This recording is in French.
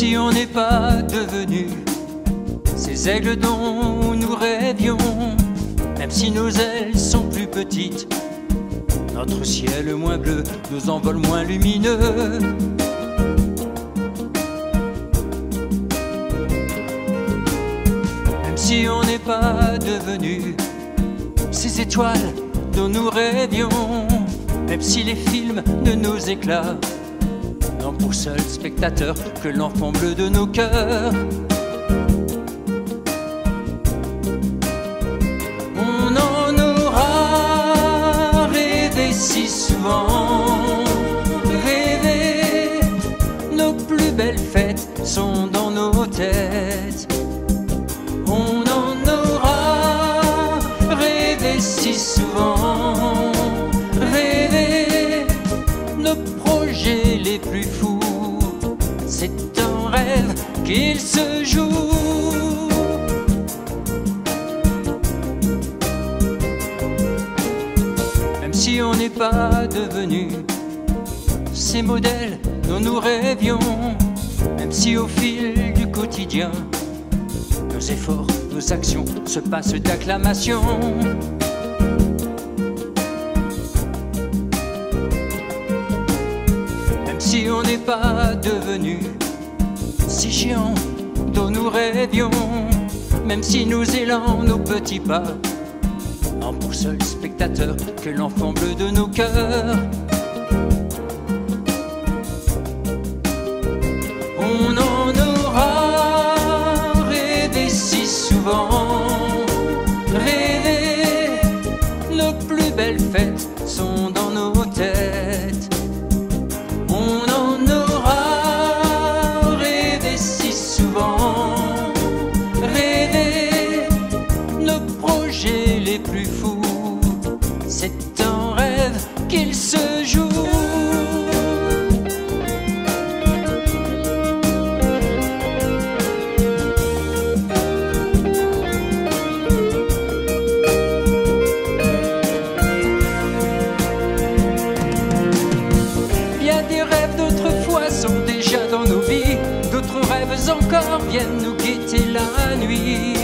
si on n'est pas devenu ces aigles dont nous rêvions, même si nos ailes sont plus petites, notre ciel moins bleu, nos envols moins lumineux. Même si on n'est pas devenu ces étoiles dont nous rêvions, même si les films de nos éclats n'ont pour seul spectateur que l'enfant bleu de nos cœurs. On en aura rêvé si souvent, rêvé, nos plus belles fêtes sont dans nos têtes. On en aura rêvé si souvent, rêvé, nos projets les plus fous, c'est un rêve qu'il se joue. Même si on n'est pas devenu ces modèles dont nous rêvions, même si au fil du quotidien nos efforts, nos actions se passent d'acclamation. Même si on n'est pas devenu si géants dont nous rêvions, même si nos élans, nos petits pas n'ont pour seul spectateur que l'enfant bleu de nos cœurs. On en aura rêvé si souvent, rêvé, nos plus belles fêtes sont dans nos têtes. On en aura rêvé si souvent, rêvé, nos projets les plus fous, c'est un rêve qu'il se joue. Des rêves d'autrefois sont déjà dans nos vies, d'autres rêves encore viennent nous guetter la nuit.